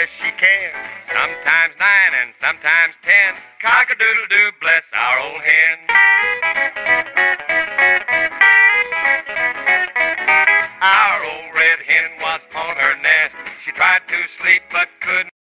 best she can. Sometimes 9 and sometimes 10. Cock-a-doodle-doo, bless our old hen. Our old red hen was on her nest. She tried to sleep but couldn't.